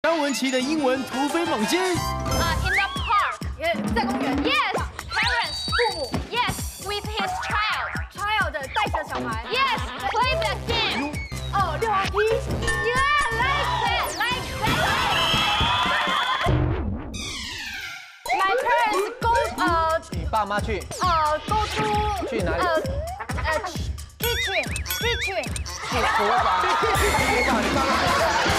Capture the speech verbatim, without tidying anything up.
张文琪的英文突飞猛进。 啊 ，in the park，在公园。Yes，parents，父母。Yes，with his child，child 带着小孩。Yes，play the game。哦，溜滑梯。Yeah，like that，like that。My parents go 呃。 你爸妈去。 呃，go to。 去哪里？ 呃呃，street street。 去厨房。厨房，你爸妈。